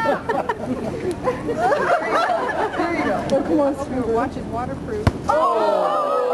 There you go. Oh, come on, watch it waterproof. Oh!